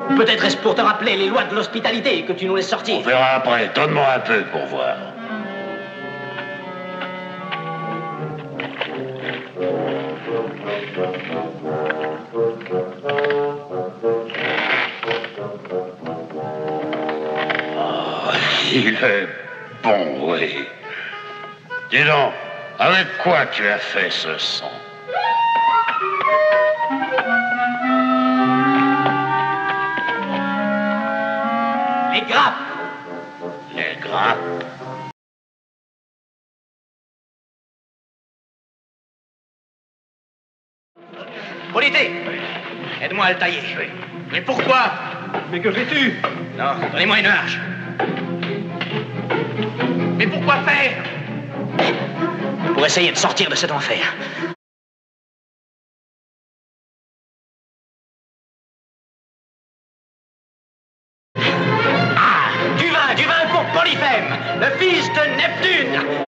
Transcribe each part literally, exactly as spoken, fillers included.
Peut-être est-ce pour te rappeler les lois de l'hospitalité que tu nous laisses sortir. On verra après. Donne-moi un peu pour voir. Oh, il est bon, oui. Dis donc, avec quoi tu as fait ce son? Les grappes. Les grappes. Polité, aide-moi à le tailler. Oui. Mais pourquoi? Mais que fais-tu? Non, donnez-moi une hache. Mais pourquoi faire? Pour essayer de sortir de cet enfer. Ah, du vin, du vin pour Polyphème, le fils de Neptune.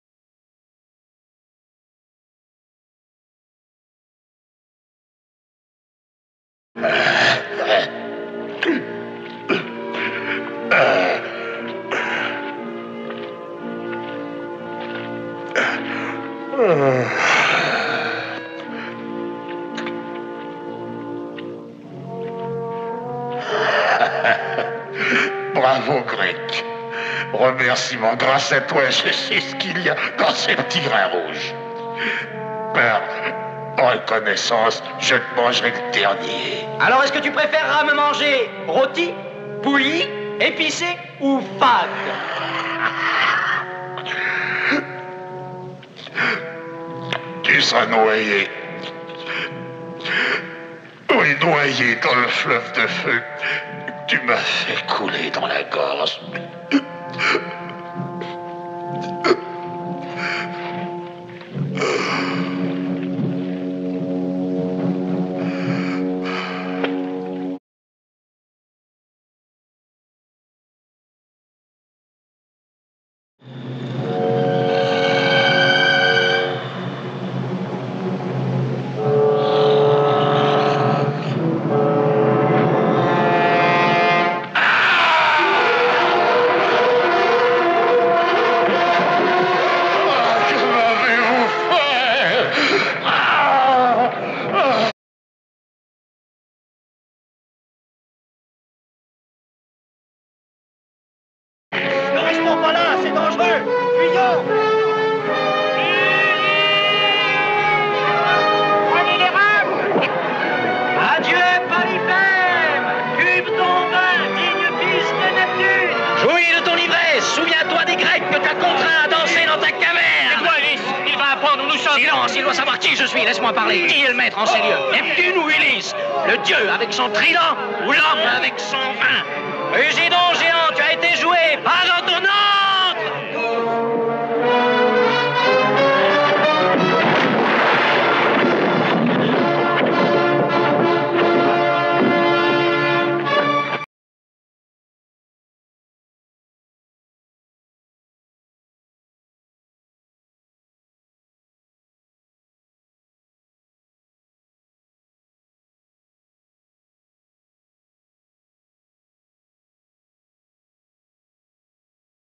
Bravo, Grec. Remerciement. Grâce à toi, je sais ce qu'il y a dans ces petits grains rouges. Par reconnaissance, je te mangerai le dernier. Alors est-ce que tu préféreras me manger rôti, bouilli, épicé ou fade? Tu seras noyé. Oui, noyé dans le fleuve de feu. Tu m'as fait couler dans la gorge. Silence, il doit savoir qui je suis, laisse-moi parler. Qui est le maître en ces lieux? Neptune ou Ulysse? Le dieu avec son trident ou l'homme avec son vin? Musidon géant, tu as été joué par